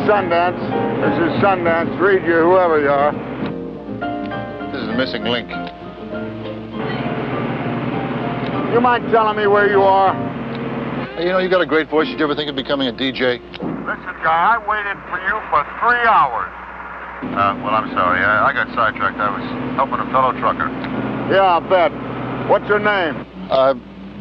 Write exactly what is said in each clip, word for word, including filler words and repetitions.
Sundance. This is Sundance. Read you, whoever you are. This is the missing link. You mind telling me where you are? Hey, you know, you got a great voice. Did you ever think of becoming a D J? Listen, guy, I waited for you for three hours. Uh, well, I'm sorry. I, I got sidetracked. I was helping a fellow trucker. Yeah, I'll bet. What's your name? Uh...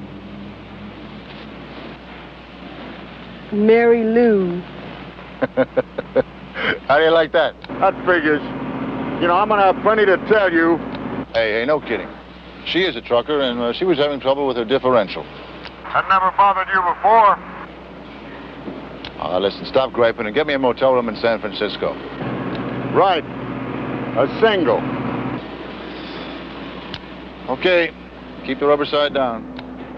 Mary Lou. How do you like that? That figures. You know, I'm going to have plenty to tell you. Hey, hey, no kidding. She is a trucker, and uh, she was having trouble with her differential. That never bothered you before. Uh, listen, stop griping and get me a motel room in San Francisco. Right. A single. Okay. Keep the rubber side down.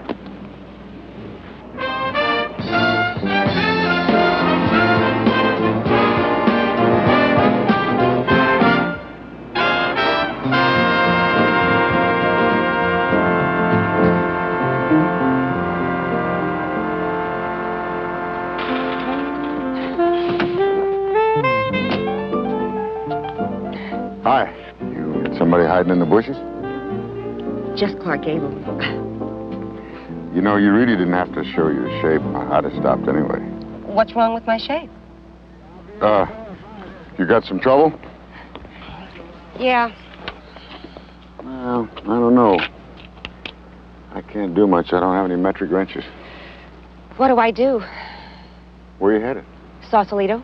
Hi. You got somebody hiding in the bushes? Just Clark Gable. You know, you really didn't have to show your shape. I'd have stopped anyway. What's wrong with my shape? Uh, you got some trouble? Yeah. Well, I don't know. I can't do much. I don't have any metric wrenches. What do I do? Where you headed? Sausalito?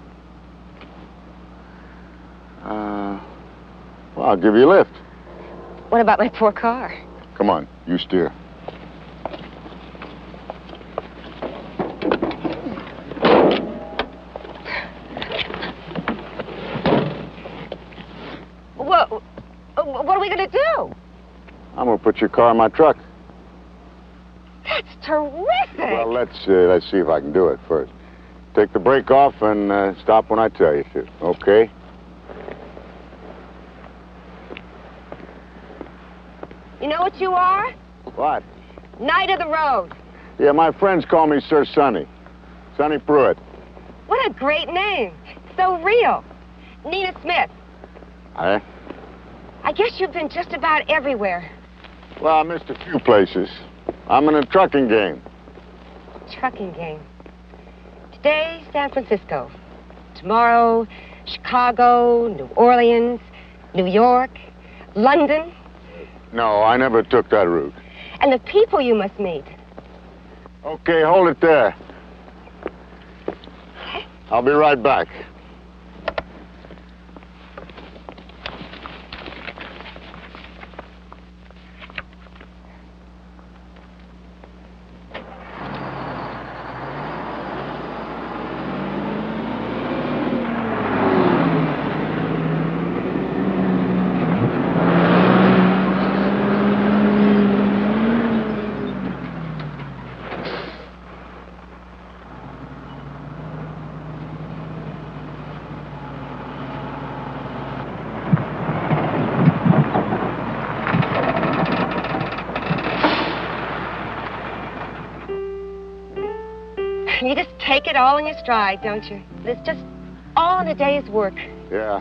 Uh, well, I'll give you a lift. What about my poor car? Come on, you steer. What, what are we going to do? I'm going to put your car in my truck. That's terrific. Well, let's, uh, let's see if I can do it first. Take the brake off and uh, stop when I tell you to, okay? You know what you are? What? Knight of the road. Yeah, my friends call me Sir Sonny. Sonny Pruitt. What a great name. So real. Nina Smith. Eh? I guess you've been just about everywhere. Well, I missed a few places. I'm in a trucking game. Trucking game. Today, San Francisco. Tomorrow, Chicago, New Orleans, New York, London. No, I never took that route. And the people you must meet. Okay, hold it there. I'll be right back. You just take it all in your stride, don't you? It's just all in a day's work. Yeah.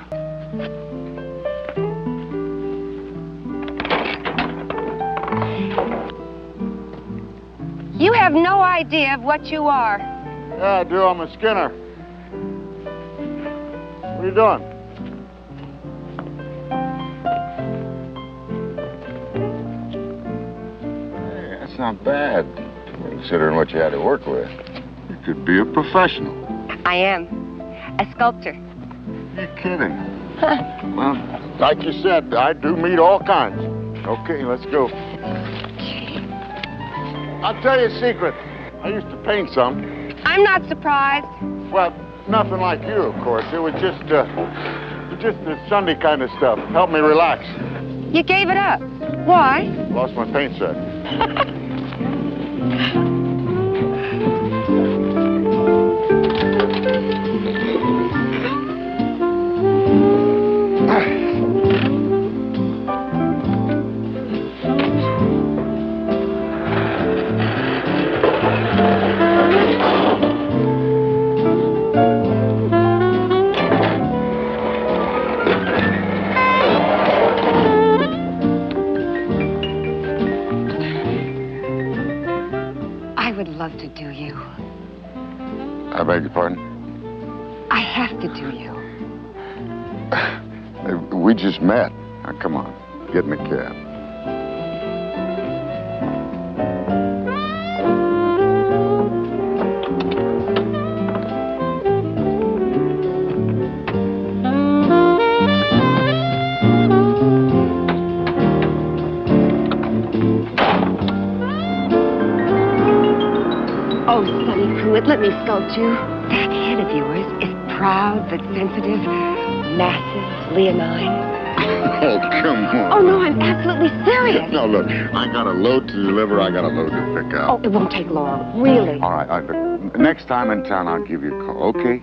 You have no idea of what you are. Yeah, I do. I'm a Skinner. What are you doing? Hey, that's not bad, considering what you had to work with. You could be a professional. I am. A sculptor. You're kidding. Well, like you said, I do meet all kinds. Okay, let's go. I'll tell you a secret. I used to paint some. I'm not surprised. Well, nothing like you, of course. It was just, uh, just the Sunday kind of stuff. Helped me relax. You gave it up. Why? Lost my paint set. to do you. I beg your pardon? I have to do you. We just met. Now, come on. Get in the cab. Oh, Sonny Pruitt, let me sculpt you. That head of yours is proud but sensitive, massive, leonine. Oh, come on. Oh, no, I'm absolutely serious. No, look, I got a load to deliver. I got a load to pick up. Oh, it won't take long, really. All right, all right, but next time in town, I'll give you a call, okay?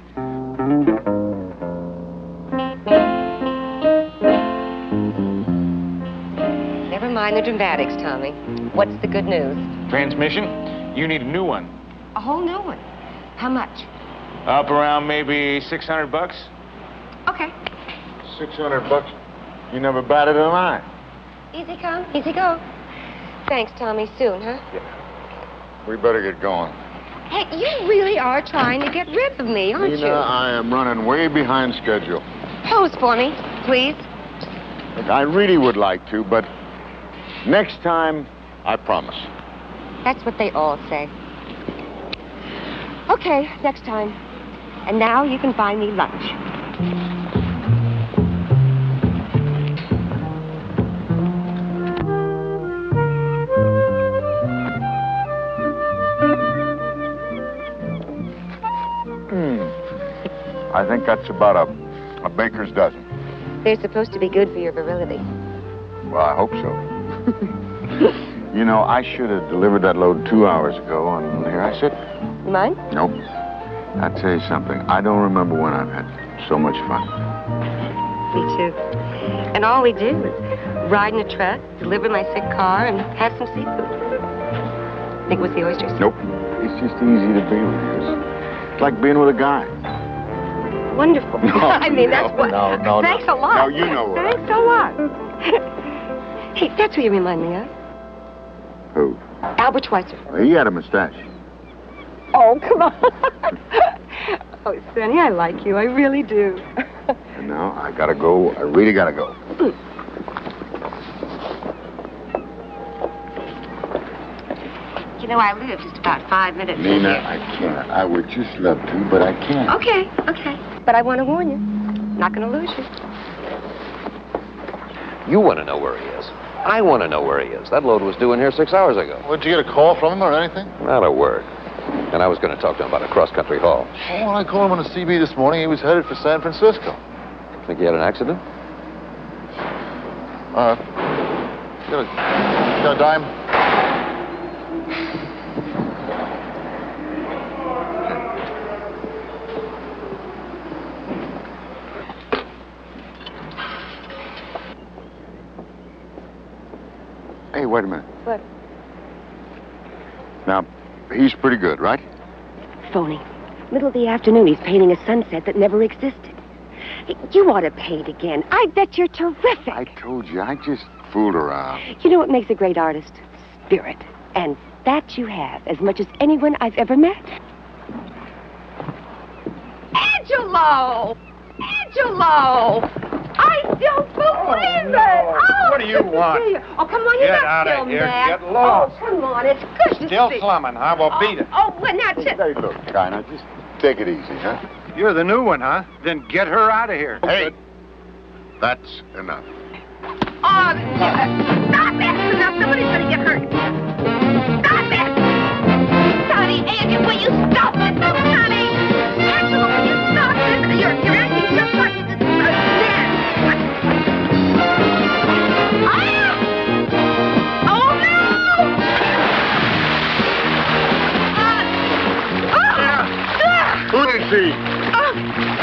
Never mind the dramatics, Tommy. What's the good news? Transmission? You need a new one. A whole new one. How much? Up around maybe six hundred bucks. Okay. Six hundred bucks. You never batted an eye. Easy come, easy go. Thanks, Tommy. Soon, huh? Yeah. We better get going. Hey, you really are trying to get rid of me, aren't Nina, you? I am running way behind schedule. Pose for me, please. Look, I really would like to, but next time, I promise. That's what they all say. Okay, next time. And now you can buy me lunch. Hmm. I think that's about a, a baker's dozen. They're supposed to be good for your virility. Well, I hope so. You know, I should have delivered that load two hours ago, and here I sit. You mind? Nope. I'll tell you something. I don't remember when I've had so much fun. Me too. And all we do is ride in a truck, deliver my sick car, and have some seafood. Think it was the oysters? Nope. It's just easy to be with you. It's, it's like being with a guy. Wonderful. No, I mean, no, that's what... no, no, Thanks no. a lot. No, you know what I Thanks a lot. Hey, that's who you remind me of. Who? Albert Schweitzer. Well, he had a mustache. Oh, come on. Oh, Sonny, I like you. I really do. And now I gotta go. I really gotta go. You know, I live just about five minutes from Nina, here. I can't. I would just love to, but I can't. Okay, okay. But I want to warn you. I'm not going to lose you. You want to know where he is. I want to know where he is. That load was due in here six hours ago. Well, did you get a call from him or anything? Not a word. And I was going to talk to him about a cross-country haul. Oh, when I called him on the C B this morning, he was headed for San Francisco. Think he had an accident? Uh, got a, got a dime? Hey, wait a minute. What? Now, he's pretty good, right? Phony. Middle of the afternoon, he's painting a sunset that never existed. Hey, you ought to paint again. I bet you're terrific. I told you, I just fooled around. You know what makes a great artist? Spirit. And that you have as much as anyone I've ever met. Angelo! Angelo! I don't believe it! Oh, What do you good to want? see you. Oh, come on, you're Get not out of still here. mad. Get lost. Oh, come on, it's good to Still see. slumming, huh? Well, beat it. Oh, well, now, just... Hey, look, guy, now just take it easy, huh? You're the new one, huh? Then get her out of here. Hey, that's enough. Oh, yeah. Stop it! Now, somebody's gonna get hurt. Stop it! Sonny, Angie, will you stop it? Sonny! Angela, will you stop this? You're, you're acting just like this uh, man. Ah! Oh, no! Uh, ah! Who did she? Ah!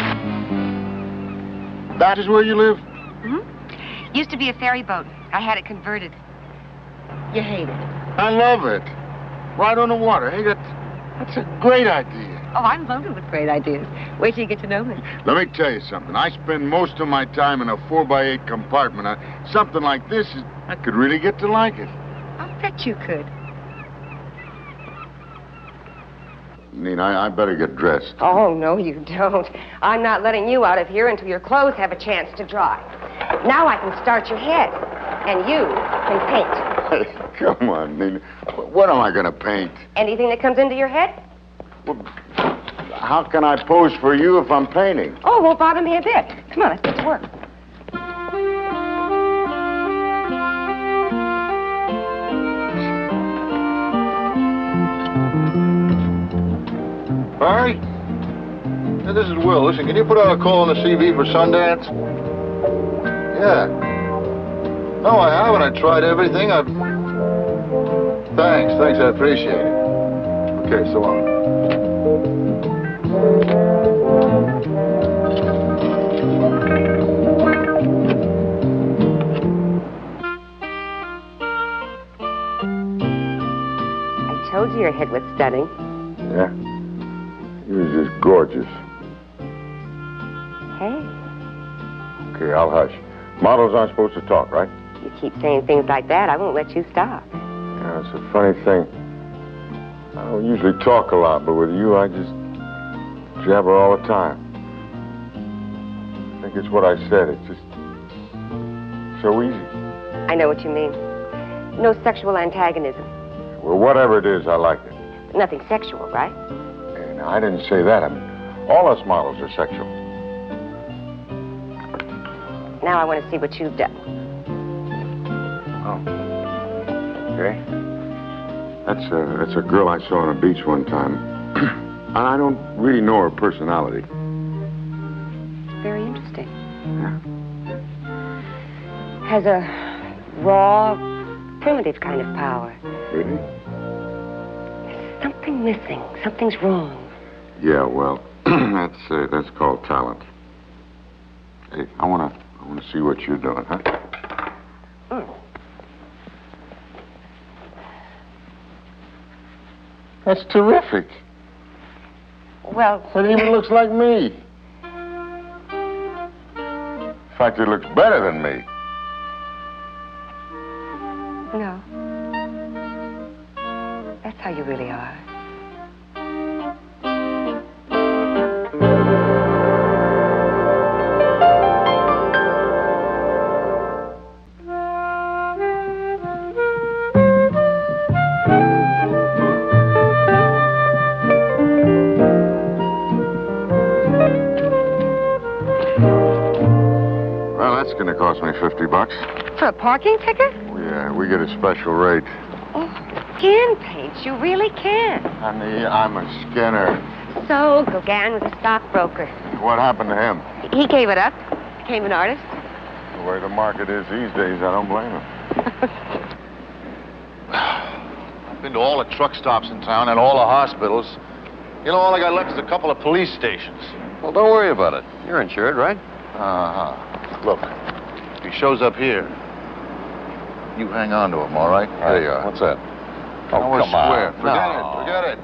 That is where you live? Mm-hmm. Used to be a ferry boat. I had it converted. You hate it. I love it. Right on the water. Hey, that, that's a great idea. Oh, I'm loaded with great ideas. Wait till you get to know me. Let me tell you something. I spend most of my time in a four by eight compartment. Uh, something like this, is, I could really get to like it. I'll bet you could. Nina, I, I better get dressed. Oh, no, you don't. I'm not letting you out of here until your clothes have a chance to dry. Now I can start your head, and you can paint. Hey, come on, Nina. What am I going to paint? Anything that comes into your head? Well, how can I pose for you if I'm painting? Oh, it won't bother me a bit. Come on, let's get to work. Barry? Hey, this is Will. Listen, can you put out a call on the C V for Sundance? Yeah. No, I haven't. I tried everything. I've... Thanks. Thanks. I appreciate it. Okay, so long. I told you your head was stunning. Yeah? He was just gorgeous. Hey, Okay, I'll hush. Models aren't supposed to talk, right? you keep saying things like that, I won't let you stop. Yeah, it's a funny thing. I don't usually talk a lot, but with you, I just jabber all the time. I think it's what I said. It's just so easy. I know what you mean. No sexual antagonism. Well, whatever it is, I like it. Nothing sexual, right? And I didn't say that. I mean, all us models are sexual. Now I want to see what you've done. Oh. Okay. That's a, that's a girl I saw on a beach one time. And I don't really know her personality. Very interesting. Yeah. Has a raw, primitive kind of power. Really? Something missing. Something's wrong. Yeah, well, that's uh, that's called talent. Hey, I wanna I wanna see what you're doing, huh? Mm. That's terrific. Well, It even looks like me. In fact, it looks better than me. no. That's how you really are. Well, that's gonna cost me fifty bucks. For a parking ticket? Yeah, we get a special rate. Oh, can paint. You really can. Honey, I'm a skinner. So, Gauguin was a stockbroker. What happened to him? He gave it up. Became an artist. The way the market is these days, I don't blame him. I've been to all the truck stops in town and all the hospitals. You know, all I got left is a couple of police stations. Well, don't worry about it. You're insured, right? Uh-huh. Look, if he shows up here, you hang on to him, all right? There you are. What's that? Oh, Now we're come square. on. Forget No. it. Forget it.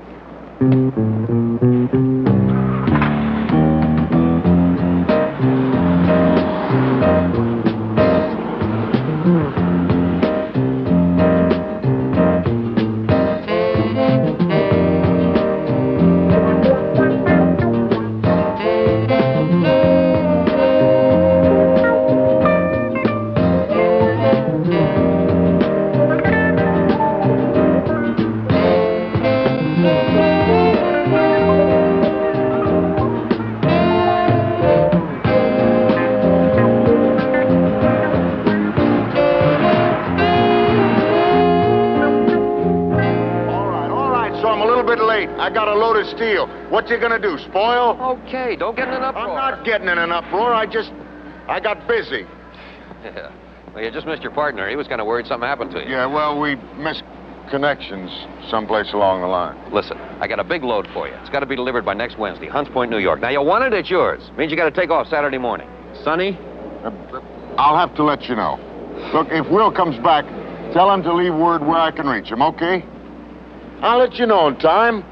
I got a load of steel. What you gonna do, spoil? Okay, don't get in an uproar. I'm not getting in an uproar. I just, I got busy. Yeah. Well, you just missed your partner. He was kind of worried something happened to you. Yeah, well, we missed connections someplace along the line. Listen, I got a big load for you. It's got to be delivered by next Wednesday, Hunts Point, New York. Now, you want it, it's yours. Means you got to take off Saturday morning. Sonny? Uh, I'll have to let you know. Look, if Will comes back, tell him to leave word where I can reach him, okay? I'll let you know in time.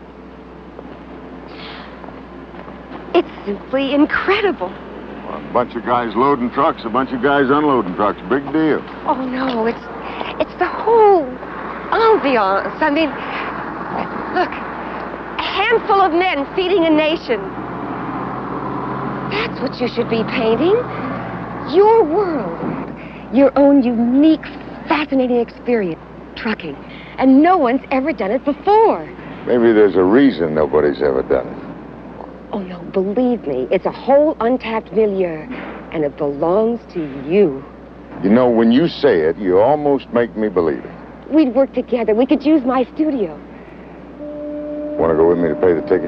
It's simply incredible. Well, a bunch of guys loading trucks, a bunch of guys unloading trucks. Big deal. Oh, no, it's it's the whole ambiance. I mean, look, A handful of men feeding a nation. That's what you should be painting. Your world. Your own unique, fascinating experience. Trucking. And no one's ever done it before. Maybe there's a reason nobody's ever done it. Oh, no, believe me. It's a whole untapped milieu. And it belongs to you. You know, when you say it, you almost make me believe it. We'd work together. We could use my studio. Want to go with me to pay the ticket?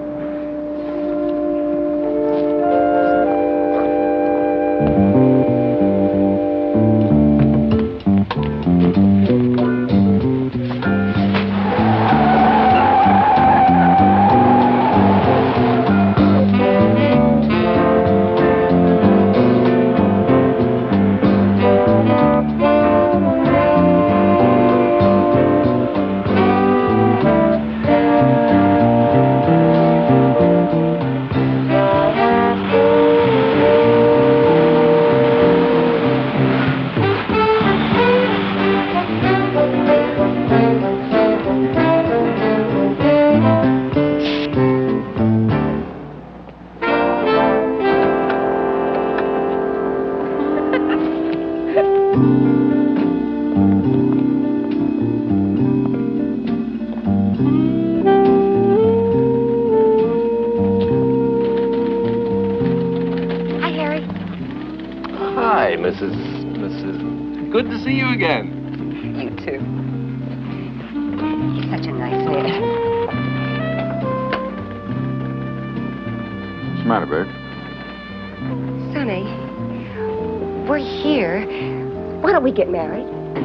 Good to see you again. You too. He's such a nice man. What's the matter, babe? Sonny, we're here. Why don't we get married?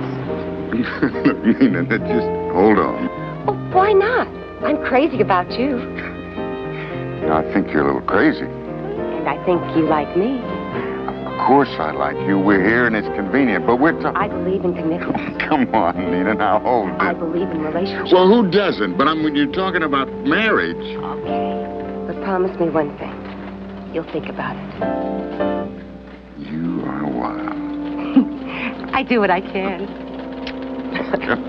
Nina, just hold on. Oh, why not? I'm crazy about you. You know, I think you're a little crazy. And I think you like me. Of course I like you. We're here and it's convenient, but we're talking... I believe in commitment. Come on, Nina, now hold it. I believe in relationships. Well, who doesn't? But I'm, when you're talking about marriage... Okay, but promise me one thing. You'll think about it. You are wild. I do what I can. Come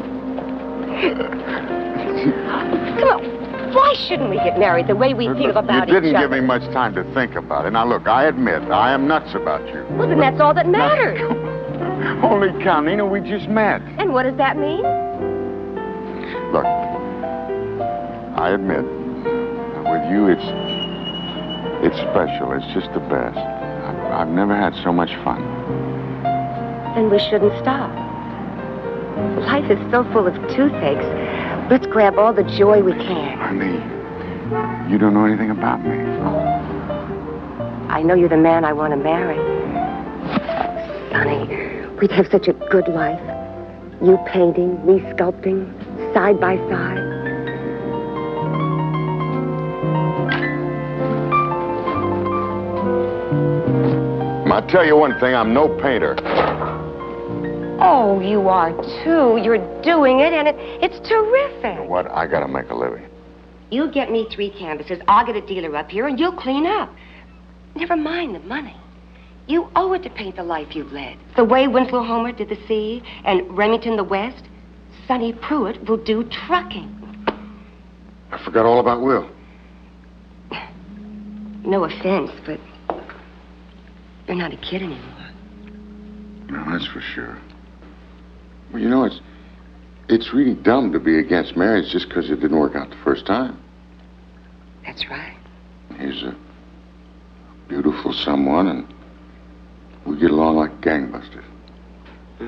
on. Why shouldn't we get married the way we Look, feel look, about you each other? didn't give me much time to think about it. Now, look, I admit, I am nuts about you. Well, then that's all that matters. Holy cow, Nina, we just met. And what does that mean? Look, I admit, with you, it's it's special. It's just the best. I've, I've never had so much fun. Then we shouldn't stop. Life is so full of toothaches. Let's grab all the joy we can. Honey, you don't know anything about me. I know you're the man I want to marry. Sonny, we'd have such a good life. You painting, me sculpting, side by side. I'll tell you one thing, I'm no painter. Oh, you are too. You're doing it, and it, it's terrific. You know what? I gotta make a living. You get me three canvases, I'll get a dealer up here, and you'll clean up. Never mind the money. You owe it to paint the life you've led. The way Winslow Homer did the sea, and Remington the West, Sonny Pruitt will do trucking. I forgot all about Will. No offense, but you're not a kid anymore. No, that's for sure. Well, you know, it's it's really dumb to be against marriage just because it didn't work out the first time. That's right. He's a beautiful someone, and we get along like gangbusters. Mm-hmm.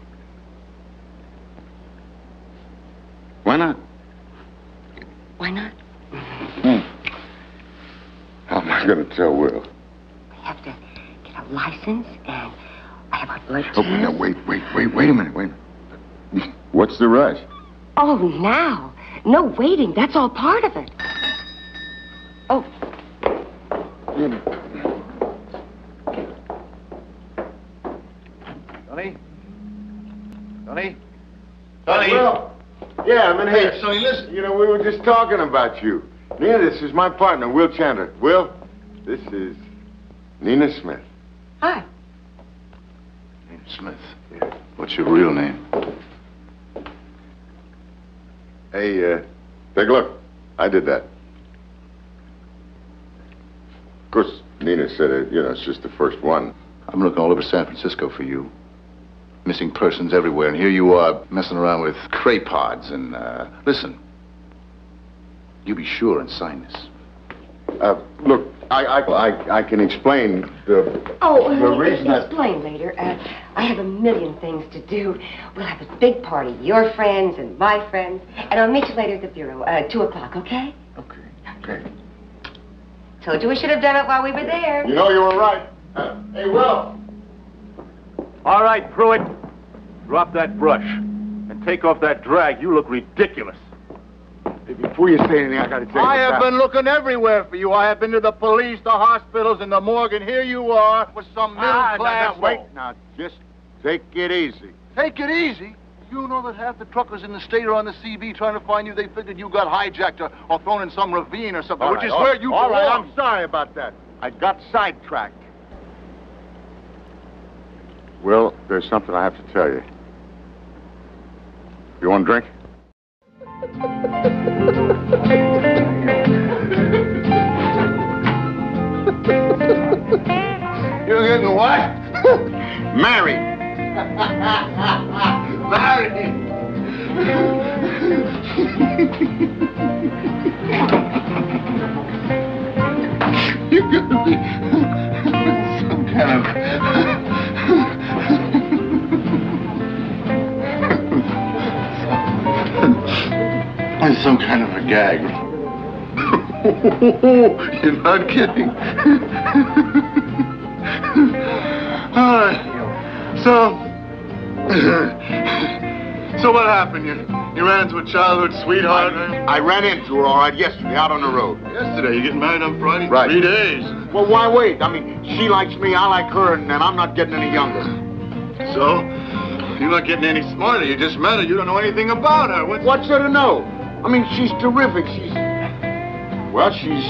Why not? Why not? Hmm. How am I going to tell Will? We have to get a license, and I have our blood test. Oh, no, wait, wait, wait, wait a minute, wait a minute. What's the rush? Oh, now. No waiting. That's all part of it. Oh. Sonny? Sonny? Sonny? Will? Yeah, I'm in here. Hey, Sonny, listen. You know, we were just talking about you. Nina, this is my partner, Will Chandler. Will, this is Nina Smith. Hi. Nina Smith. Yeah. What's your real name? Hey, uh, take a look. I did that. Of course, Nina said it, you know, it's just the first one. I'm looking all over San Francisco for you. Missing persons everywhere, and here you are messing around with cray pods. And uh, listen, you be sure and sign this. Uh, look, I, I, I, I can explain the... Oh, the honey, reason I'll that... explain later. Uh, I have a million things to do. We'll have a big party. Your friends and my friends. And I'll meet you later at the bureau. Uh, two o'clock, okay? Okay, okay. Told you we should have done it while we were there. You know you were right. Uh, hey, Will. All right, Pruitt. Drop that brush. And take off that drag. You look ridiculous. Hey, before you say anything, I gotta tell you... I have that. been looking everywhere for you. I have been to the police, the hospitals, and the morgue, and here you are with some Ah, middle-class... now, now, wait, now, just take it easy. Take it easy. You know that half the truckers in the state are on the C B trying to find you. They figured you got hijacked or, or thrown in some ravine or something, All which right, is all- where you All right, belong. I'm sorry about that. I got sidetracked. Will, there's something I have to tell you. You want a drink? You're getting what? Married. Married. You're gonna be some kind of some kind of a gag. You're not kidding. All right. So, so what happened? You, you ran into a childhood sweetheart? I ran into her, all right, yesterday, out on the road. Yesterday, you getting married on Friday? Right. Three days. Well, why wait? I mean, she likes me, I like her, and, and I'm not getting any younger. So, you're not getting any smarter. You just met her. You don't know anything about her. What's... What's there to know? I mean, she's terrific. She's... Well, she's...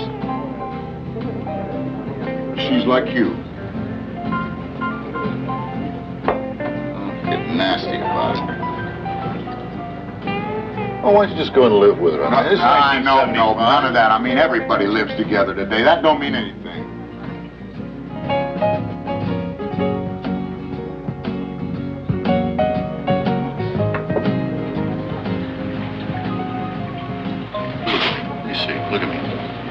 She's like you. Get nasty about it. Oh, why don't you just go and live with her? I mean, it's I know, no, nineteen seventy-five. none of that. I mean, everybody lives together today. That don't mean anything. Let me see. Look at me.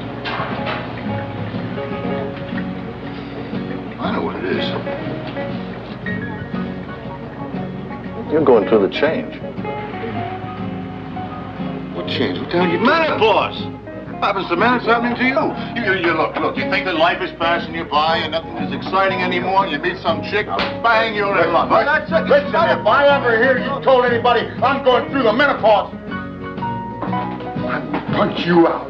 I know what it is. You're going through the change. What change? What the hell you Menopause! Happens to men, it's happening to you. You, you. you look, look, you think that life is passing you by and nothing is exciting anymore, you meet some chick, bang, you're in love. Right? That's it. Listen, if I ever hear you told anybody I'm going through the menopause, I'll punch you out.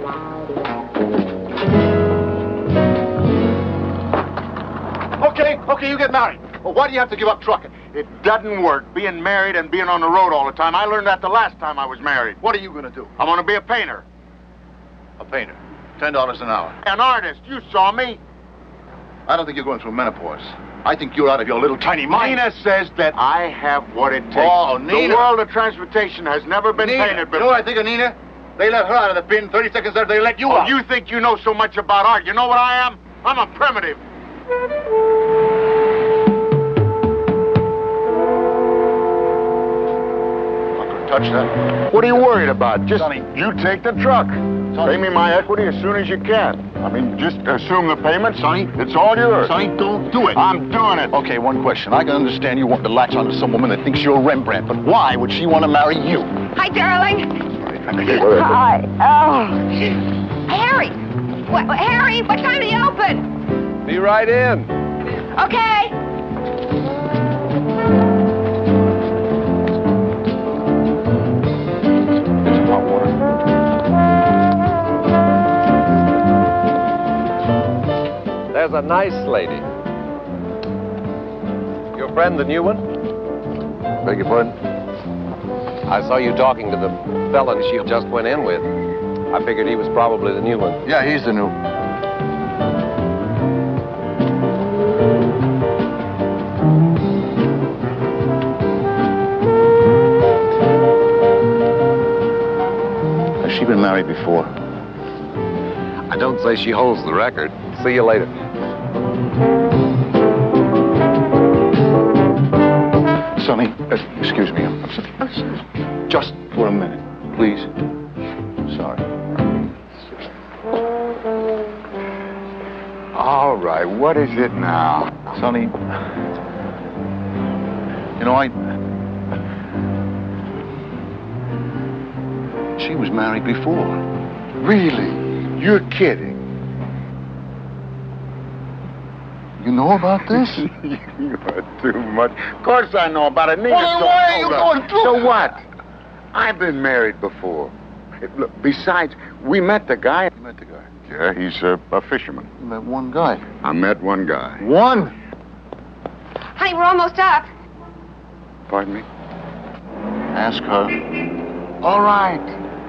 Okay, okay, you get married. Well, why do you have to give up trucking? It doesn't work, being married and being on the road all the time. I learned that the last time I was married. What are you going to do? I'm going to be a painter. A painter. Ten dollars an hour. An artist. You saw me. I don't think you're going through menopause. I think you're out of your little tiny mind. Nina says that I have what it takes. Oh, Nina. The world of transportation has never been Nina. painted You before. know what I think of Nina? They let her out of the bin thirty seconds after they let you Oh, out. you think you know so much about art. You know what I am? I'm a primitive. Touch that. What are you worried about? Just Sonny. you take the truck. Sonny. Pay me my equity as soon as you can. I mean, just assume the payment. Sonny, it's all yours. Sonny, don't do it. I'm doing it. Okay, one question. I can understand you want to latch onto some woman that thinks you're Rembrandt, but why would she want to marry you? Hi, darling. Hi. Oh. Harry. What, Harry, what time do you open? Be right in. Okay. There's a nice lady. Your friend, the new one? Beg your pardon? I saw you talking to the fella she just went in with. I figured he was probably the new one. Yeah, he's the new. Has she been married before? don't say she holds the record. See you later. Sonny, uh, excuse me. I'm, I'm sorry. Oh, sure. Just for a minute, please. Sorry. All right, what is it now? Sonny, you know, I... She was married before. Really? You're kidding. You know about this? You are too much. Of course I know about it, Nina. Well, then so, why are you hold going on. through So it? what? I've been married before. Hey, look, besides, we met the guy. You met the guy. Yeah, he's a, a fisherman. You met one guy. I met one guy. One? Honey, we're almost up. Pardon me? Ask her. All right.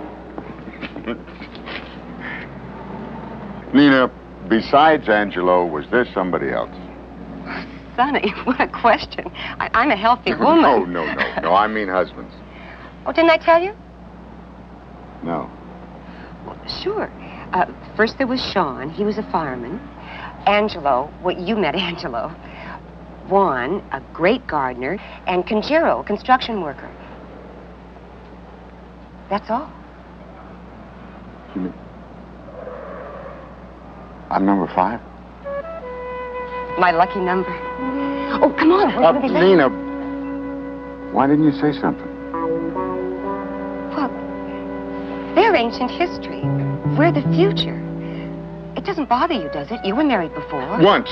Nina, besides Angelo, was there somebody else? Sonny, what a question. I, I'm a healthy woman. No, no, no. No, I mean husbands. Oh, didn't I tell you? No. Well, sure. Uh, first there was Sean. He was a fireman. Angelo, well, you met Angelo. Juan, a great gardener. And Conjero, a construction worker. That's all. You mean... I'm number five? My lucky number. Oh, come on. We're Uh, gonna be late. Nina, why didn't you say something? Well, they're ancient history. We're the future. It doesn't bother you, does it? You were married before. Once.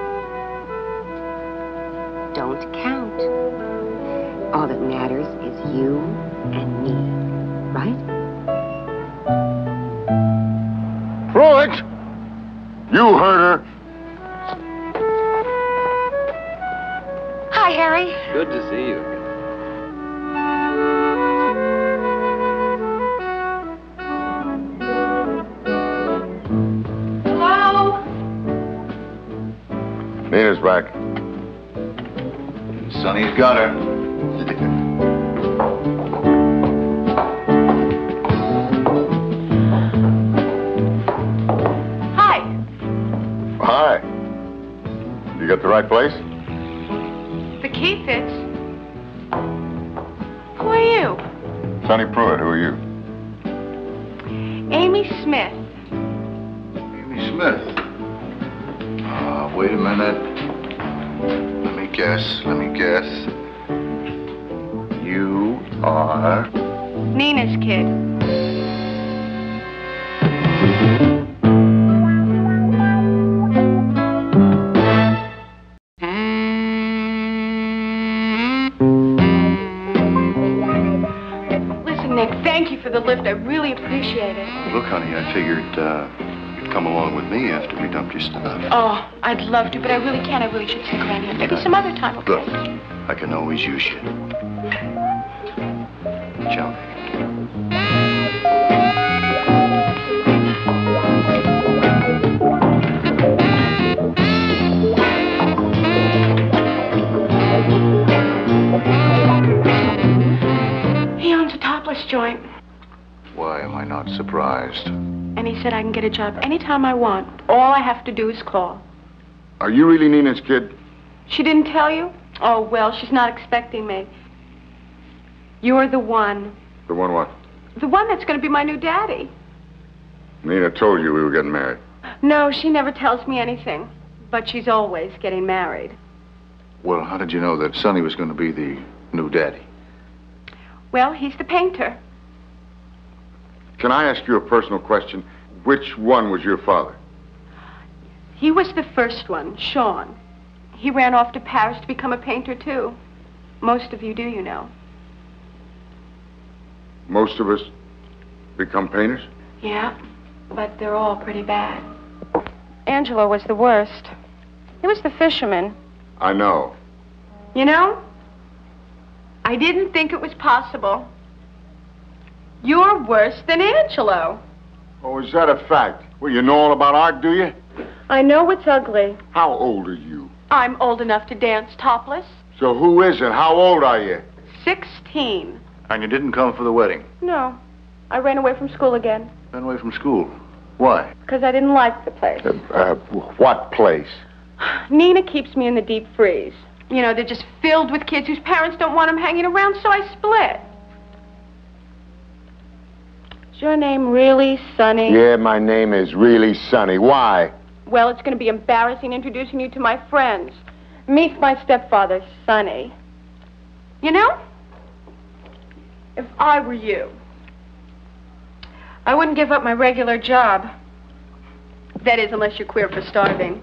Don't count. All that matters is you and me, right? Pruitt! You heard her. Hi, Harry. Good to see you again. Hello? Nina's back. Sonny's got her. Hi. Hi. You got the right place? The key fits. Who are you? Sonny Pruitt, who are you? Amy Smith. Amy Smith. Uh, wait a minute. Let me guess, let me guess. You are... Nina's kid. Listen, Nick, thank you for the lift. I really appreciate it. Look, honey, I figured uh, you'd come along with me after we dumped your stuff. Oh, I'd love to, but I really can't. I really should stick around here. Maybe some other time, okay? Look, I can always use you. Ciao. He owns a topless joint, Why am I not surprised? and he said I can get a job anytime I want. All I have to do is call. Are you really Nina's kid? She didn't tell you? Oh, well, she's not expecting me. You're the one. The one what? The one that's going to be my new daddy. Nina told you we were getting married. No, she never tells me anything. But she's always getting married. Well, how did you know that Sonny was going to be the new daddy? Well, he's the painter. Can I ask you a personal question? Which one was your father? He was the first one, Sean. He ran off to Paris to become a painter, too. Most of you do, you know. Most of us become painters? Yeah, but they're all pretty bad. Angelo was the worst. He was the fisherman. I know. You know, I didn't think it was possible. You're worse than Angelo. Oh, is that a fact? Well, you know all about art, do you? I know it's ugly. How old are you? I'm old enough to dance topless. So who isn't? How old are you? Sixteen. And you didn't come for the wedding? No, I ran away from school again. Ran away from school. Why? Because I didn't like the place. Uh, uh, what place? Nina keeps me in the deep freeze. You know, they're just filled with kids whose parents don't want them hanging around, so I split. Is your name really Sonny? Yeah, my name is really Sonny. Why? Well, it's going to be embarrassing introducing you to my friends. Meet my stepfather, Sonny. You know, if I were you, I wouldn't give up my regular job. That is, unless you're queer for starving.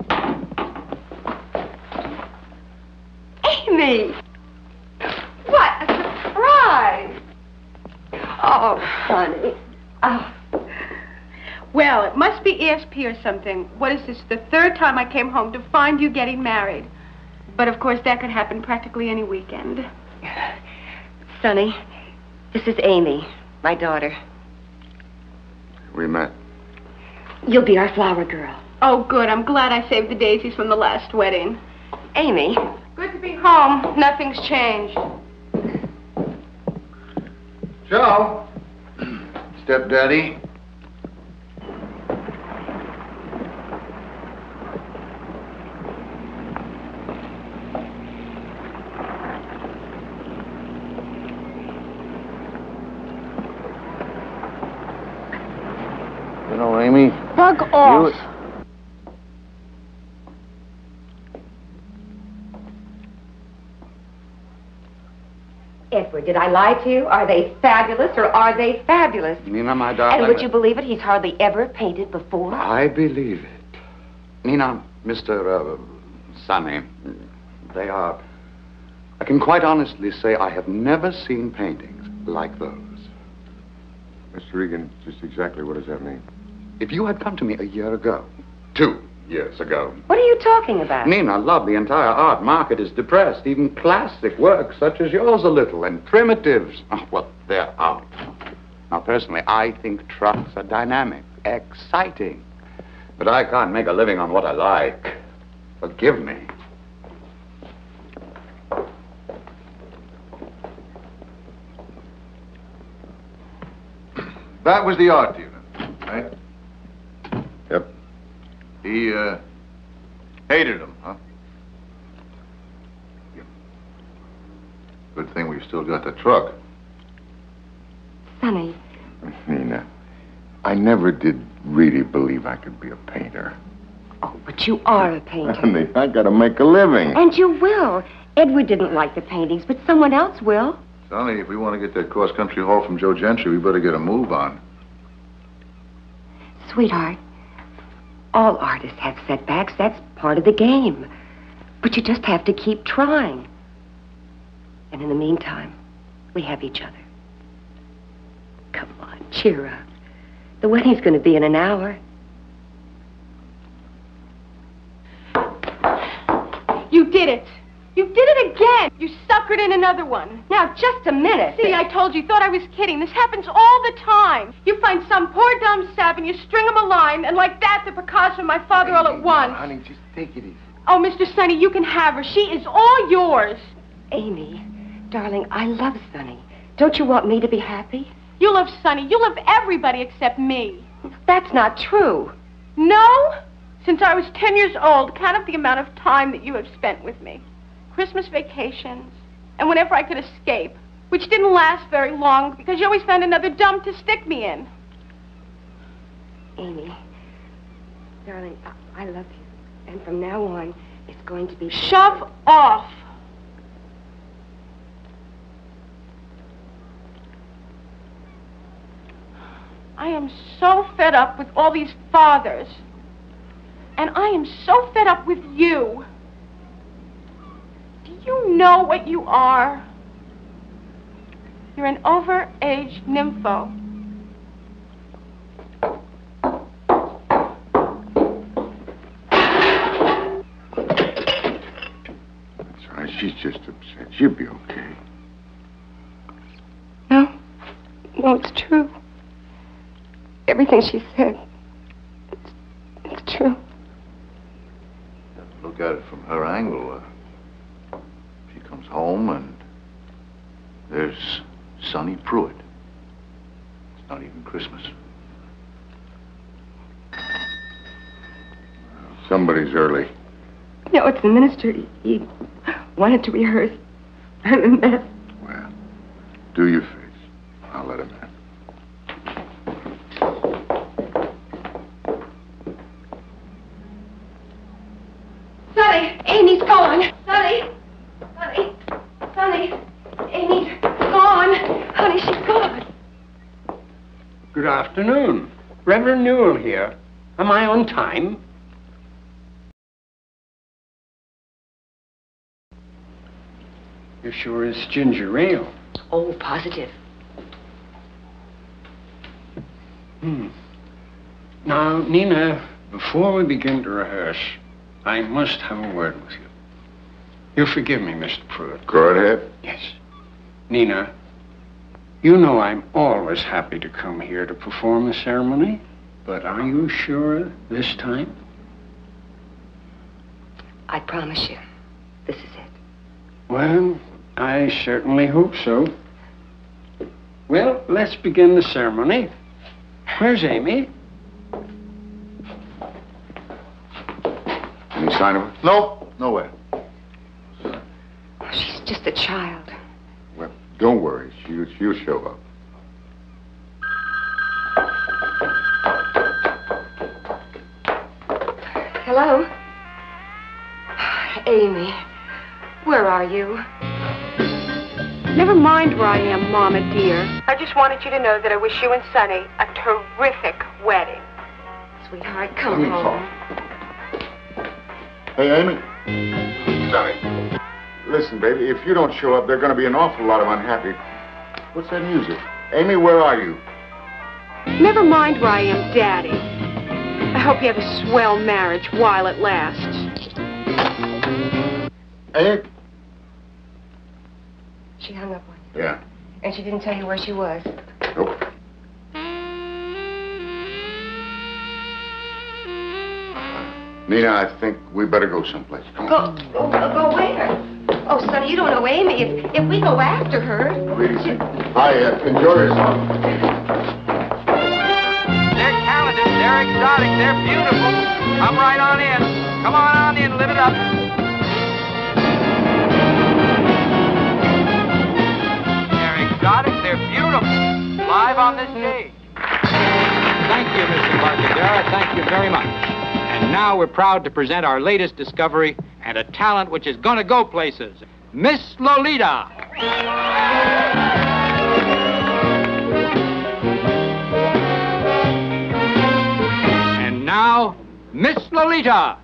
Amy! What a surprise! Oh, honey. Oh. Well, it must be E S P or something. What is this, the third time I came home to find you getting married? But, of course, that could happen practically any weekend. Sonny, this is Amy, my daughter. We met. You'll be our flower girl. Oh, good. I'm glad I saved the daisies from the last wedding. Amy. Good to be home. Nothing's changed. Joe. Stepdaddy. You know, Amy. Bug off. You... Edward, did I lie to you? Are they fabulous or are they fabulous? Nina, my darling. And would you believe it? He's hardly ever painted before. I believe it. Nina, Mister Uh, Sonny, they are... I can quite honestly say I have never seen paintings like those. Mister Regan, just exactly what does that mean? If you had come to me a year ago, two years ago... What are you talking about? Nina, love, the entire art market is depressed. Even classic works such as yours a little, and primitives. Oh, well, they're out. Now, personally, I think trucks are dynamic, exciting. But I can't make a living on what I like. Forgive me. That was the art dealer, right? Yep. He, uh, hated him, huh? Yeah. Good thing we've still got the truck. Sonny. Nina, I never did really believe I could be a painter. Oh, but you are a painter. Honey, I gotta make a living. And you will. Edward didn't like the paintings, but someone else will. Sonny, if we want to get that cross-country haul from Joe Gentry, we better get a move on. Sweetheart, all artists have setbacks. That's part of the game. But you just have to keep trying. And in the meantime, we have each other. Come on, cheer up. The wedding's going to be in an hour. You did it. You did it again. You suckered in another one. Now, just a minute. See, I told you. Thought I was kidding. This happens all the time. You find some poor dumb sap and you string him a line, and like that, the Picasso and my father all at once. Honey, just take it easy. Oh, Mister Sonny, you can have her. She is all yours. Amy, darling, I love Sonny. Don't you want me to be happy? You love Sonny. You love everybody except me. That's not true. No? Since I was ten years old, count up the amount of time that you have spent with me. Christmas vacations, and whenever I could escape, which didn't last very long because you always found another dump to stick me in. Amy, darling, I, I love you. And from now on, it's going to be... Shove off. I am so fed up with all these fathers. And I am so fed up with you. Do you know what you are? You're an over-age nympho. That's right. She's just upset. She'll be okay. No. No, it's true. Everything she said. It's, it's true. Look at it from her angle. Uh, she comes home and there's Sonny Pruitt. It's not even Christmas. Somebody's early. No, it's the minister. He, he wanted to rehearse. And that's... Well, do your face. I'll let him in. Sonny, Amy's gone. Sonny, Sonny, Sonny, Amy's gone. Honey, she's gone. Good afternoon. Reverend Newell here. Am I on time? You're sure it's ginger ale? Oh, positive. Hmm. Now, Nina, before we begin to rehearse, I must have a word with you. You'll forgive me, Mister Pruitt. Go ahead. Yes. Nina, you know I'm always happy to come here to perform the ceremony, but are you sure this time? I promise you, this is it. Well, I certainly hope so. Well, let's begin the ceremony. Where's Amy? Any sign of her? No, nowhere. Oh, she's just a child. Well, don't worry. She'll, she'll show up. Hello? Amy, where are you? Never mind where I am, Mama dear. I just wanted you to know that I wish you and Sonny a terrific wedding. Sweetheart, come Let me home. Hey, Amy. Sonny. Listen, baby, if you don't show up, there are going to be an awful lot of unhappy. What's that music? Amy, where are you? Never mind where I am, Daddy. I hope you have a swell marriage while it lasts. Amy? She hung up on you. Yeah. And she didn't tell you where she was. Nope. Nina, I think we better go someplace. Come Go, on. go, go where? Oh, Sonny, you don't know Amy. If, if we go after her... Please. Hi, uh, enjoy yourself. They're talented, they're exotic, they're beautiful. Come right on in. Come on on in, live it up. They're exotic, they're beautiful. Live on this stage. Thank you, Mister Barcadera. Thank you very much. And now we're proud to present our latest discovery and a talent which is going to go places. Miss Lolita. And now, Miss Lolita.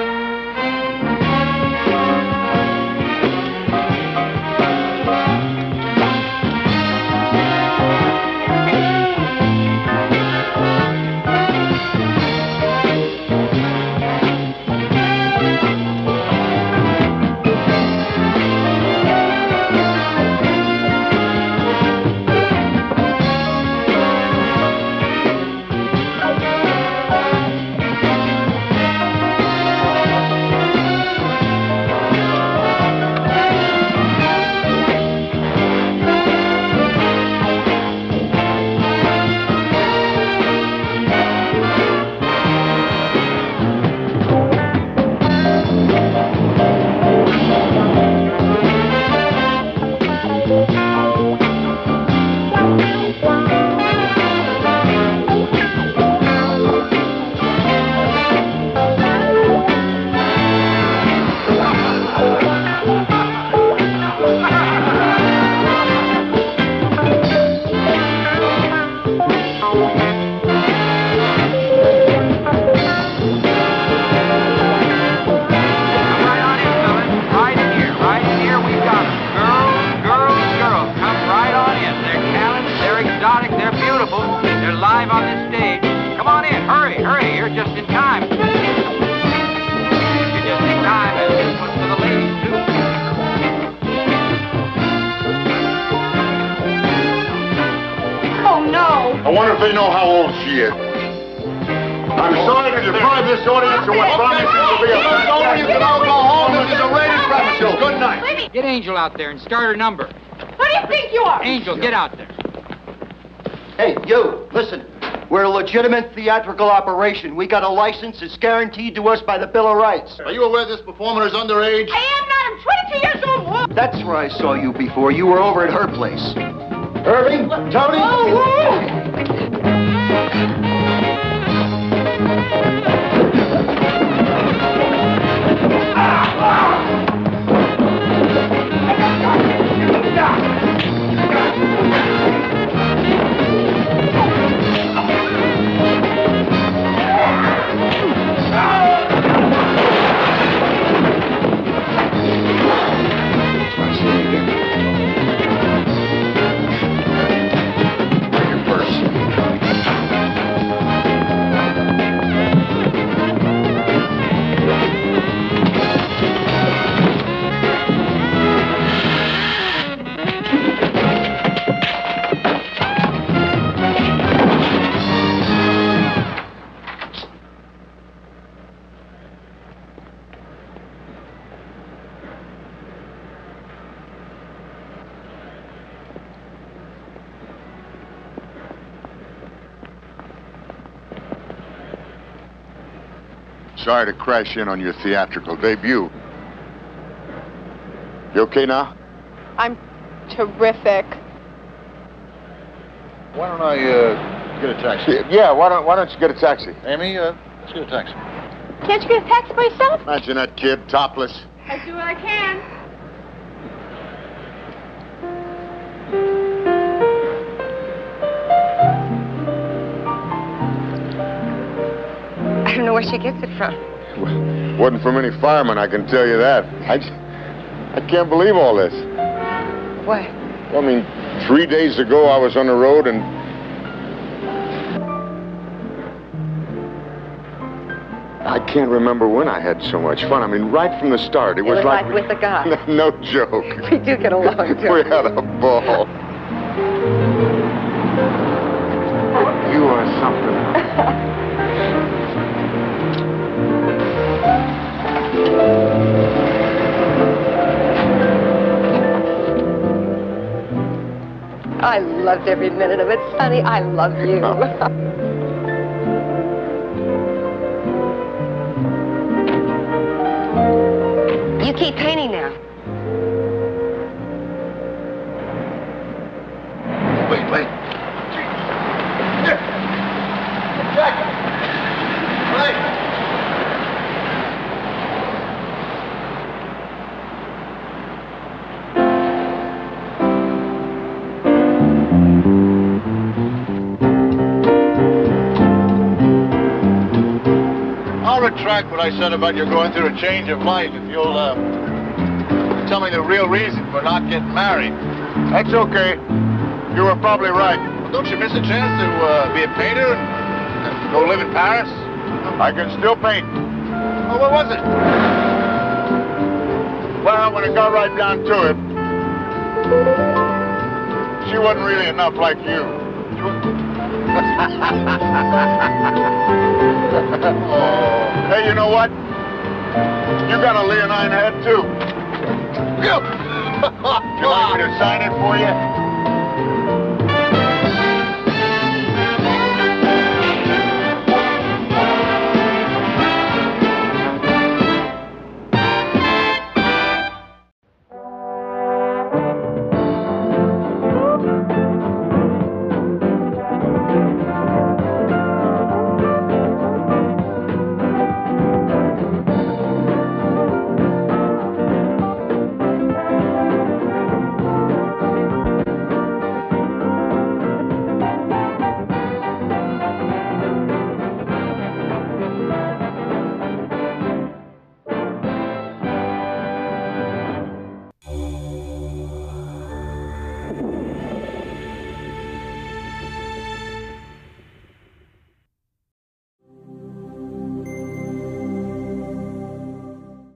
I wonder if they know how old she is. I'm sorry to deprive this audience of what promises to be a You can all go home. This is a rated premises. Good night. Get Angel out there and start her number. Who do you think you are? Angel, get out there. Hey, you, listen. We're a legitimate theatrical operation. We got a license. It's guaranteed to us by the Bill of Rights. Are you aware this performer is underage? I am not. I'm twenty-two years old. That's where I saw you before. You were over at her place. Irving? Tony? Oh, whoa. Sorry to crash in on your theatrical debut. You okay now? I'm terrific. Why don't I, uh, get a taxi? Yeah, why don't, why don't you get a taxi? Amy, uh, let's get a taxi. Can't you get a taxi by yourself? Imagine that kid, topless. I do what I can. I don't know where she gets it from. Wasn't from any fireman, I can tell you that. I, j- I can't believe all this. What? I mean, three days ago I was on the road and... I can't remember when I had so much fun. I mean, right from the start, it, It was, was like... like with a guy. No joke. We do get along, don't We had a ball. You are something. I loved every minute of it, Sonny. I love you. You keep painting now. Wait, wait. Here. Jack. Right. I'll retract what I said about you going through a change of life if you'll, uh, tell me the real reason for not getting married. That's okay. You were probably right. Well, don't you miss a chance to, uh, be a painter and, and go live in Paris? I can still paint. Oh, what was it? Well, when it got right down to it, she wasn't really enough like you. Oh. Hey, you know what? You got a leonine head, too. You want me to sign it for you?